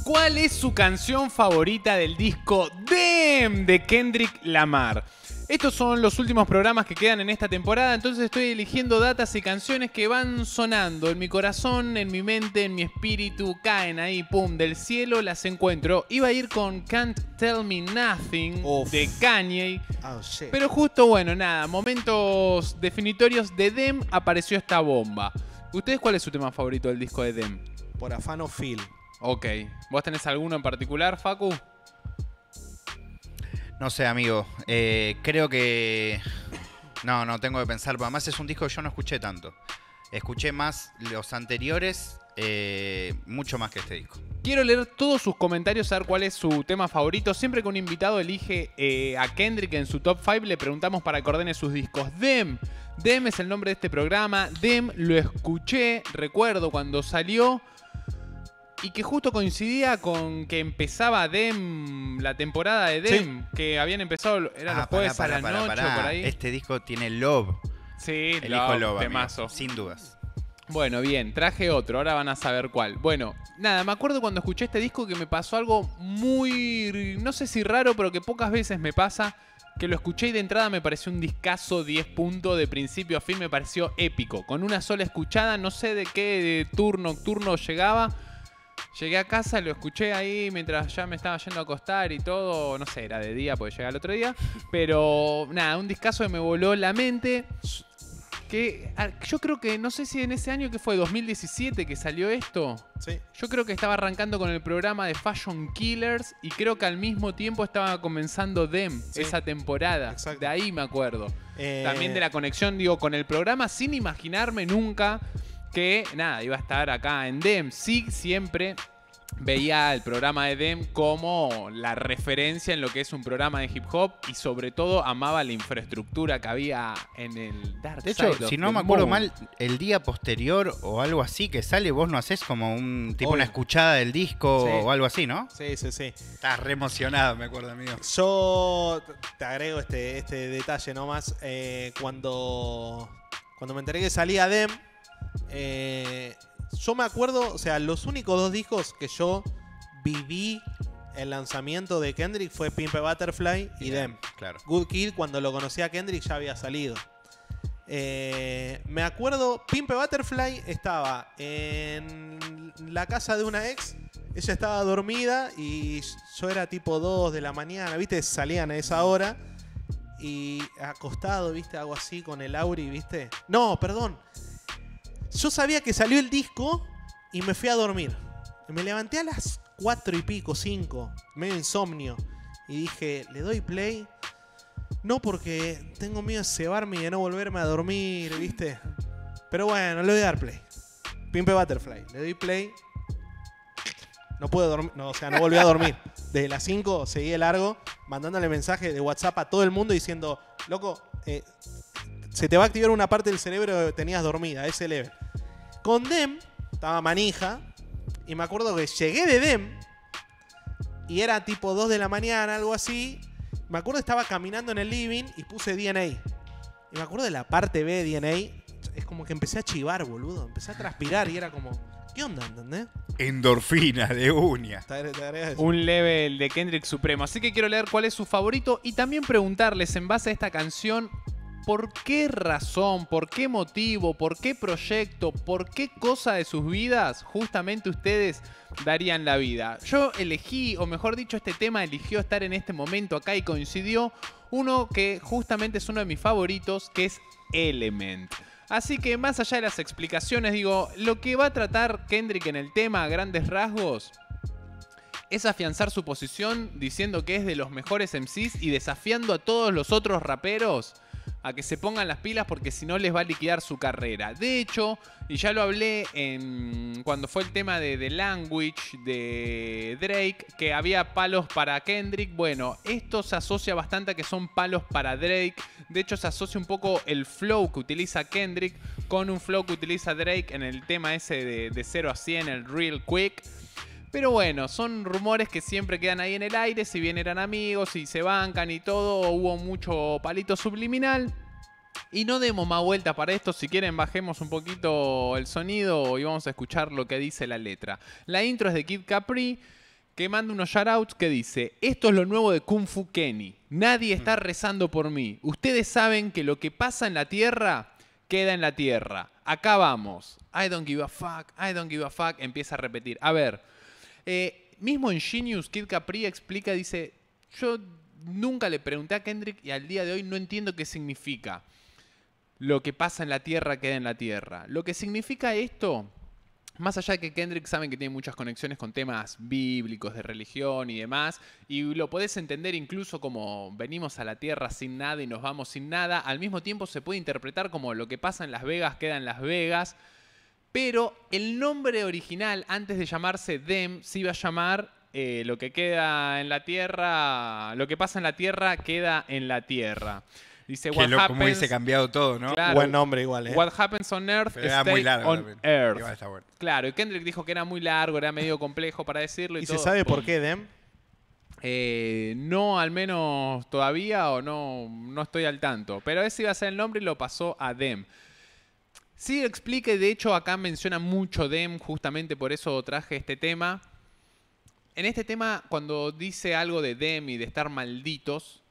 ¿Cuál es su canción favorita del disco Damn de Kendrick Lamar? Estos son los últimos programas que quedan en esta temporada, entonces estoy eligiendo datas y canciones que van sonando en mi corazón, en mi mente, en mi espíritu, caen ahí, pum, del cielo las encuentro. Iba a ir con Can't Tell Me Nothing de Kanye, pero justo, bueno, nada, momentos definitorios de Dem, apareció esta bomba. ¿Ustedes cuál es su tema favorito del disco de Dem? Por afán o feel. Ok, ¿vos tenés alguno en particular, Facu? No sé, amigo. Creo que... No, tengo que pensar. Pero además es un disco que yo no escuché tanto. Escuché más los anteriores, mucho más que este disco. Quiero leer todos sus comentarios, saber cuál es su tema favorito. Siempre que un invitado elige a Kendrick en su top 5, le preguntamos para que ordene sus discos. Dem es el nombre de este programa. Dem lo escuché, recuerdo cuando salió. Y que justo coincidía con que empezaba Dem, la temporada de Dem, sí, que habían empezado, eran los jueves a la noche por ahí. Este disco tiene Love. Sí, el hijo Love, temazo. Sin dudas. Bueno, bien, traje otro, ahora van a saber cuál. Bueno, nada, me acuerdo cuando escuché este disco que me pasó algo muy, no sé si raro, pero que pocas veces me pasa, que lo escuché y de entrada me pareció un discazo 10 puntos, de principio a fin me pareció épico. Con una sola escuchada, no sé de qué turno nocturno llegaba. Llegué a casa, lo escuché ahí mientras ya me estaba yendo a acostar y todo. No sé, era de día porque llegué al otro día. Pero nada, un discazo que me voló la mente. Que yo creo que, no sé si en ese año que fue 2017 que salió esto. Sí. Yo creo que estaba arrancando con el programa de Fashion Killers. Y creo que al mismo tiempo estaba comenzando Dem, sí, esa temporada. Exacto. De ahí me acuerdo. También de la conexión, digo, con el programa sin imaginarme nunca que, nada, iba a estar acá en Dem. Sí, siempre veía el programa de Dem como la referencia en lo que es un programa de hip hop y sobre todo amaba la infraestructura que había en el Dark Side. De hecho, si no me acuerdo mal, el día posterior o algo así que sale, vos no hacés como un tipo una escuchada del disco, sí, o algo así, ¿no? Sí. Estás re emocionado, me acuerdo, amigo. Yo te agrego este detalle nomás. Cuando me enteré que salía Dem, yo me acuerdo, o sea, los únicos dos discos que yo viví el lanzamiento de Kendrick fue Pimp a Butterfly y Dem. Claro. Good Kid, cuando lo conocí a Kendrick, ya había salido. Me acuerdo, Pimp a Butterfly estaba en la casa de una ex. Ella estaba dormida y yo era tipo 2 de la mañana, ¿viste? Salían a esa hora. Y acostado, ¿viste? Algo así con el Auri, ¿viste? No, perdón. Yo sabía que salió el disco y me fui a dormir. Me levanté a las 4 y pico, 5, medio insomnio. Y dije, ¿le doy play? No, porque tengo miedo de cebarme y de no volverme a dormir, ¿viste? Pero bueno, le voy a dar play. Pimp a Butterfly. Le doy play. No puedo dormir, no, o sea, no volví a dormir. Desde las 5 seguí de largo, mandándole mensaje de WhatsApp a todo el mundo diciendo, loco, se te va a activar una parte del cerebro que tenías dormida, ese level. Con Dem, estaba manija, y me acuerdo que llegué de Dem, y era tipo 2 de la mañana, algo así. Me acuerdo que estaba caminando en el living y puse DNA. Y me acuerdo de la parte B de DNA, es como que empecé a chivar, boludo. Empecé a transpirar y era como, ¿qué onda, entendés? Endorfina de uña. Un level de Kendrick supremo. Así que quiero leer cuál es su favorito y también preguntarles en base a esta canción, ¿por qué razón, por qué motivo, por qué proyecto, por qué cosa de sus vidas justamente ustedes darían la vida? Yo elegí, o mejor dicho, este tema eligió estar en este momento acá y coincidió uno que justamente es uno de mis favoritos, que es Element. Así que más allá de las explicaciones, digo, lo que va a tratar Kendrick en el tema a grandes rasgos es afianzar su posición diciendo que es de los mejores MCs y desafiando a todos los otros raperos a que se pongan las pilas porque si no les va a liquidar su carrera. De hecho, y ya lo hablé cuando fue el tema de The Language de Drake, que había palos para Kendrick. Bueno, esto se asocia bastante a que son palos para Drake. De hecho, se asocia un poco el flow que utiliza Kendrick con un flow que utiliza Drake en el tema ese de 0 a 100, el Real Quick. Pero bueno, son rumores que siempre quedan ahí en el aire, si bien eran amigos y se bancan y todo, hubo mucho palito subliminal. Y no demos más vueltas para esto, si quieren bajemos un poquito el sonido y vamos a escuchar lo que dice la letra. La intro es de Kid Capri que manda unos shoutouts que dice: esto es lo nuevo de Kung Fu Kenny. Nadie está rezando por mí. Ustedes saben que lo que pasa en la Tierra queda en la Tierra. Acá vamos. I don't give a fuck, I don't give a fuck. Empieza a repetir. A ver, mismo en Genius, Kid Capri explica, dice: yo nunca le pregunté a Kendrick y al día de hoy no entiendo qué significa. Lo que pasa en la Tierra queda en la Tierra. Lo que significa esto, más allá de que Kendrick saben que tiene muchas conexiones con temas bíblicos, de religión y demás, y lo podés entender incluso como venimos a la Tierra sin nada y nos vamos sin nada, al mismo tiempo se puede interpretar como lo que pasa en Las Vegas queda en Las Vegas, pero el nombre original, antes de llamarse Them, se iba a llamar lo que queda en la Tierra, lo que pasa en la Tierra queda en la Tierra. Dice, Qué loco, como hubiese cambiado todo, ¿no? Claro, Buen nombre igual, ¿eh? What happens on Earth, Pero era stay muy largo on también. Earth. Igual está bueno. Claro, y Kendrick dijo que era muy largo, era medio complejo para decirlo y ¿Y todo. se sabe por Pum. qué Dem? No, al menos todavía, o no estoy al tanto. Pero ese iba a ser el nombre y lo pasó a Dem. Sí explique, de hecho acá menciona mucho Dem, justamente por eso traje este tema. En este tema, cuando dice algo de Dem y de estar malditos,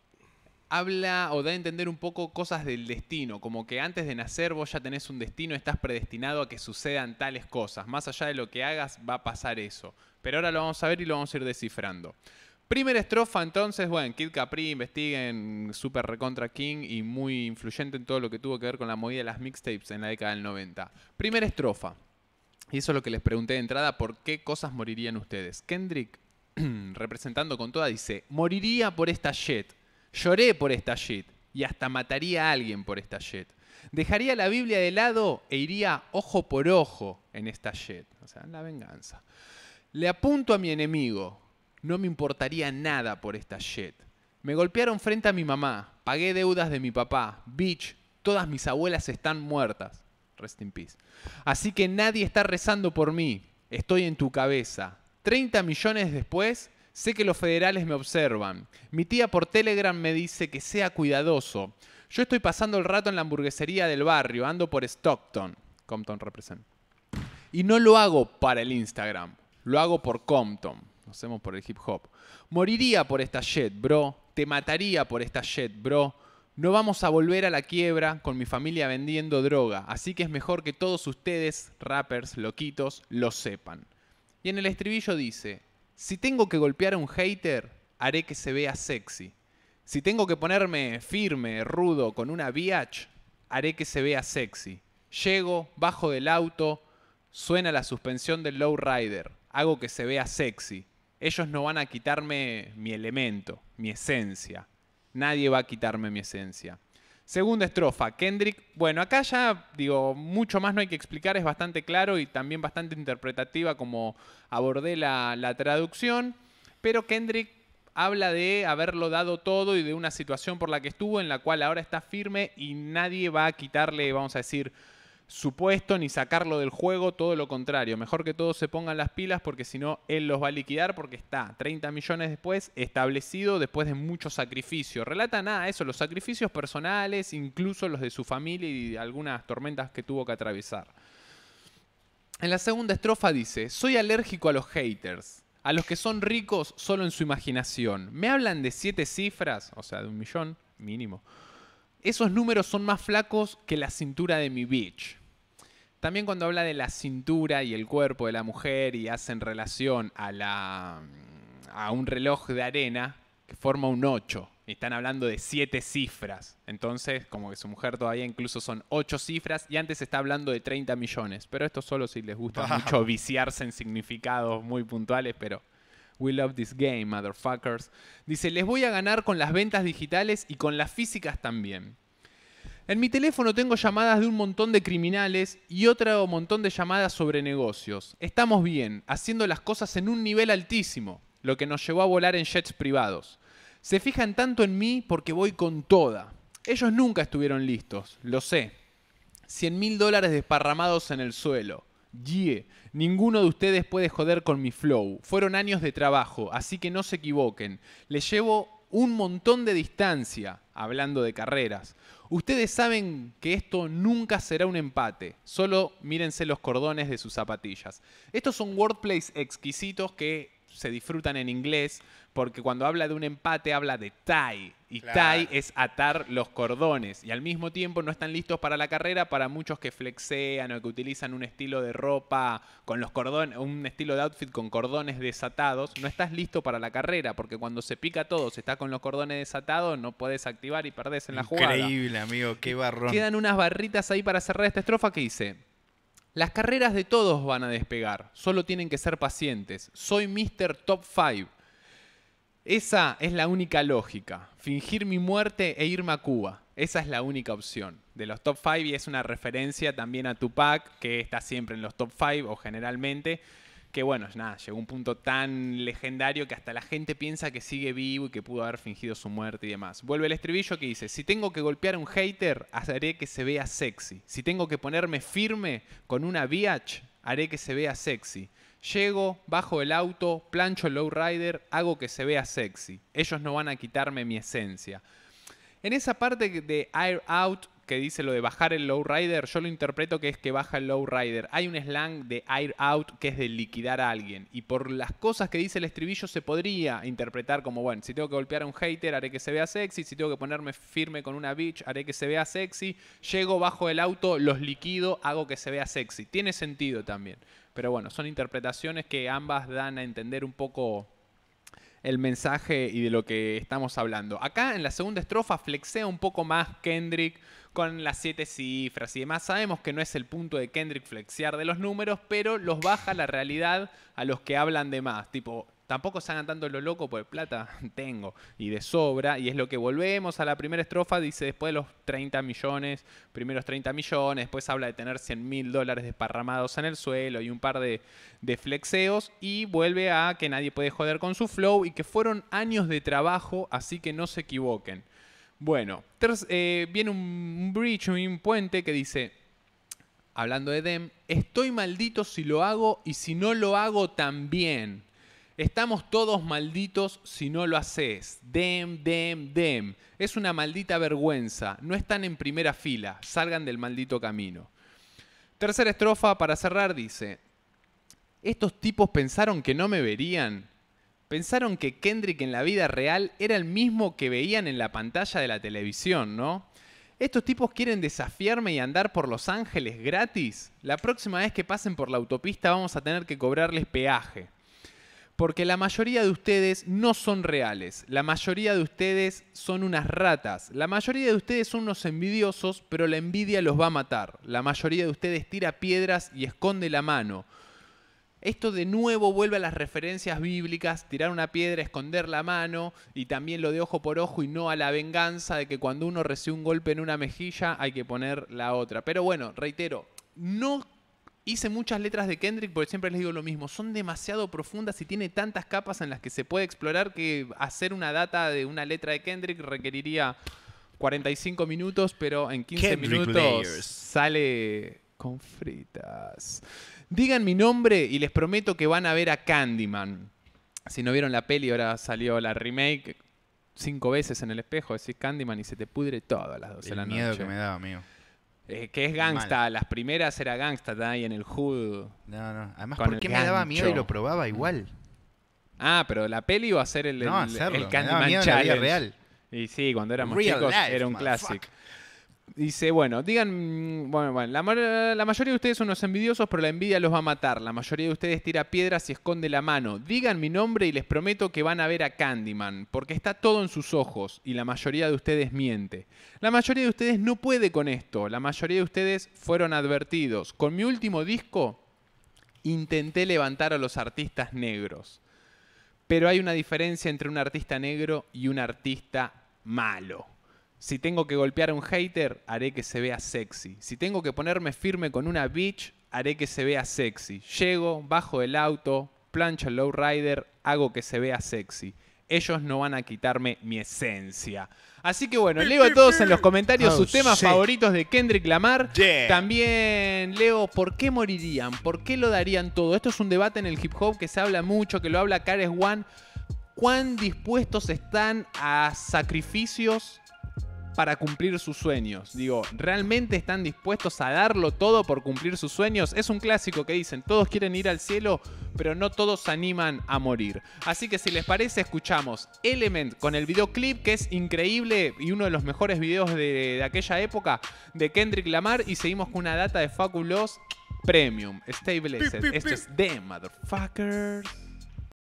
habla o da a entender un poco cosas del destino, como que antes de nacer vos ya tenés un destino, estás predestinado a que sucedan tales cosas. Más allá de lo que hagas, va a pasar eso. Pero ahora lo vamos a ver y lo vamos a ir descifrando. Primera estrofa, entonces, bueno, Kid Capri, investiguen, super recontra king y muy influyente en todo lo que tuvo que ver con la movida de las mixtapes en la década del 90. Primera estrofa. Y eso es lo que les pregunté de entrada, ¿por qué cosas morirían ustedes? Kendrick, representando con toda, dice: moriría por esta shit. Lloré por esta shit y hasta mataría a alguien por esta shit. Dejaría la Biblia de lado e iría ojo por ojo en esta shit. O sea, en la venganza. Le apunto a mi enemigo. No me importaría nada por esta shit. Me golpearon frente a mi mamá. Pagué deudas de mi papá. Bitch, todas mis abuelas están muertas. Rest in peace. Así que nadie está rezando por mí. Estoy en tu cabeza. 30 millones después... sé que los federales me observan. Mi tía por Telegram me dice que sea cuidadoso. Yo estoy pasando el rato en la hamburguesería del barrio, ando por Stockton. Compton represent. Y no lo hago para el Instagram, lo hago por Compton. Lo hacemos por el hip hop. Moriría por esta shit, bro. Te mataría por esta shit, bro. No vamos a volver a la quiebra con mi familia vendiendo droga. Así que es mejor que todos ustedes, rappers, loquitos, lo sepan. Y en el estribillo dice: si tengo que golpear a un hater, haré que se vea sexy. Si tengo que ponerme firme, rudo, con una biatch, haré que se vea sexy. Llego, bajo del auto, suena la suspensión del lowrider. Hago que se vea sexy. Ellos no van a quitarme mi elemento, mi esencia. Nadie va a quitarme mi esencia. Segunda estrofa, Kendrick. Bueno, acá ya, digo, mucho más no hay que explicar, es bastante claro y también bastante interpretativa como abordé la traducción. Pero Kendrick habla de haberlo dado todo y de una situación por la que estuvo, en la cual ahora está firme y nadie va a quitarle, vamos a decir, su puesto ni sacarlo del juego, todo lo contrario. Mejor que todos se pongan las pilas porque si no, él los va a liquidar porque está 30 millones después, establecido después de mucho sacrificio. Relata nada, eso, los sacrificios personales, incluso los de su familia y algunas tormentas que tuvo que atravesar. En la segunda estrofa dice: soy alérgico a los haters, a los que son ricos solo en su imaginación. Me hablan de 7 cifras, o sea, de 1 millón mínimo. Esos números son más flacos que la cintura de mi bitch. También cuando habla de la cintura y el cuerpo de la mujer y hacen relación a un reloj de arena que forma un 8. Y están hablando de 7 cifras. Entonces, como que su mujer todavía incluso son 8 cifras y antes está hablando de 30 millones. Pero esto solo si les gusta mucho viciarse en significados muy puntuales, pero... we love this game, motherfuckers. Dice: les voy a ganar con las ventas digitales y con las físicas también. En mi teléfono tengo llamadas de un montón de criminales y otro montón de llamadas sobre negocios. Estamos bien, haciendo las cosas en un nivel altísimo, lo que nos llevó a volar en jets privados. Se fijan tanto en mí porque voy con toda. Ellos nunca estuvieron listos, lo sé. $100.000 desparramados en el suelo. Yeah, ninguno de ustedes puede joder con mi flow. Fueron años de trabajo, así que no se equivoquen. Les llevo un montón de distancia, hablando de carreras. Ustedes saben que esto nunca será un empate. Solo mírense los cordones de sus zapatillas. Estos son wordplays exquisitos que se disfrutan en inglés, porque cuando habla de un empate habla de tie. Y Claro. tie es atar los cordones. Y al mismo tiempo no están listos para la carrera para muchos que flexean o que utilizan un estilo de ropa con los cordones, un estilo de outfit con cordones desatados. No estás listo para la carrera, porque cuando se pica todo, si estás con los cordones desatados, no puedes activar y perdés en la jugada. Increíble, amigo, qué barrón. Quedan unas barritas ahí para cerrar esta estrofa que dice: las carreras de todos van a despegar, solo tienen que ser pacientes. Soy Mr. Top 5. Esa es la única lógica. Fingir mi muerte e irme a Cuba. Esa es la única opción. De los top 5, y es una referencia también a Tupac, que está siempre en los top 5 o generalmente. Que bueno, nada, llegó a un punto tan legendario que hasta la gente piensa que sigue vivo y que pudo haber fingido su muerte y demás. Vuelve el estribillo que dice: si tengo que golpear a un hater, haré que se vea sexy. Si tengo que ponerme firme con una biatch, haré que se vea sexy. Llego, bajo el auto, plancho el lowrider, hago que se vea sexy. Ellos no van a quitarme mi esencia. En esa parte de air out, que dice lo de bajar el lowrider, yo lo interpreto que es que baja el lowrider. Hay un slang de air out que es de liquidar a alguien. Y por las cosas que dice el estribillo se podría interpretar como, bueno, si tengo que golpear a un hater, haré que se vea sexy. Si tengo que ponerme firme con una bitch, haré que se vea sexy. Llego, bajo el auto, los liquido, hago que se vea sexy. Tiene sentido también. Pero bueno, son interpretaciones que ambas dan a entender un poco el mensaje y de lo que estamos hablando. Acá en la segunda estrofa flexea un poco más Kendrick con las 7 cifras y demás. Sabemos que no es el punto de Kendrick flexear de los números, pero los baja la realidad a los que hablan de más. Tipo, tampoco se hagan tanto lo loco, porque plata tengo y de sobra. Y es lo que volvemos a la primera estrofa. Dice después de los 30 millones, primeros 30 millones. Después habla de tener $100.000 desparramados en el suelo y un par de flexeos. Y vuelve a que nadie puede joder con su flow y que fueron años de trabajo, así que no se equivoquen. Bueno, viene un bridge, un puente que dice, hablando de Dem: estoy maldito si lo hago y si no lo hago también. Estamos todos malditos si no lo haces. Dem, dem, dem. Es una maldita vergüenza. No están en primera fila. Salgan del maldito camino. Tercera estrofa para cerrar dice: estos tipos pensaron que no me verían. Pensaron que Kendrick en la vida real era el mismo que veían en la pantalla de la televisión, ¿no? ¿Estos tipos quieren desafiarme y andar por Los Ángeles gratis? La próxima vez que pasen por la autopista vamos a tener que cobrarles peaje. Porque la mayoría de ustedes no son reales. La mayoría de ustedes son unas ratas. La mayoría de ustedes son unos envidiosos, pero la envidia los va a matar. La mayoría de ustedes tira piedras y esconde la mano. Esto de nuevo vuelve a las referencias bíblicas, tirar una piedra, esconder la mano, y también lo de ojo por ojo y no a la venganza de que cuando uno recibe un golpe en una mejilla hay que poner la otra. Pero bueno, reitero, no hice muchas letras de Kendrick porque siempre les digo lo mismo, son demasiado profundas y tiene tantas capas en las que se puede explorar que hacer una data de una letra de Kendrick requeriría 45 minutos, pero en 15 Kendrick minutos Layers. sale con fritas. Digan mi nombre y les prometo que van a ver a Candyman. Si no vieron la peli, ahora salió la remake 5 veces en el espejo, decís Candyman y se te pudre todo a las 12 de la El noche. miedo que me daba, amigo. Que es gangsta, las primeras era gangsta, está ahí en el hood. No. Además, Con ¿por el qué me daba miedo y gancho. lo probaba igual? Ah, pero la peli iba a ser el Hacerlo. Me daba Candyman miedo en la vida Challenge. real. Y sí, cuando éramos Real chicos life, era un motherfucker. clásico. Dice, bueno, digan, bueno, la mayoría de ustedes son unos envidiosos, pero la envidia los va a matar. La mayoría de ustedes tira piedras y esconde la mano. Digan mi nombre y les prometo que van a ver a Candyman, porque está todo en sus ojos y la mayoría de ustedes miente. La mayoría de ustedes no puede con esto. La mayoría de ustedes fueron advertidos. Con mi último disco intenté levantar a los artistas negros. Pero hay una diferencia entre un artista negro y un artista malo. Si tengo que golpear a un hater, haré que se vea sexy. Si tengo que ponerme firme con una bitch, haré que se vea sexy. Llego, bajo el auto, plancho el lowrider, hago que se vea sexy. Ellos no van a quitarme mi esencia. Así que bueno, leo a todos en los comentarios sus temas favoritos de Kendrick Lamar. Yeah. También leo por qué morirían, por qué lo darían todo. Esto es un debate en el hip hop que se habla mucho, que lo habla KRS-One. ¿Cuán dispuestos están a sacrificios para cumplir sus sueños. Digo, ¿realmente están dispuestos a darlo todo por cumplir sus sueños? Es un clásico que dicen, todos quieren ir al cielo, pero no todos se animan a morir. Así que si les parece, escuchamos Element con el videoclip, que es increíble y uno de los mejores videos de aquella época, de Kendrick Lamar, y seguimos con una data de Facu Loss Premium. Stay blessed. Esto es The Motherfuckers.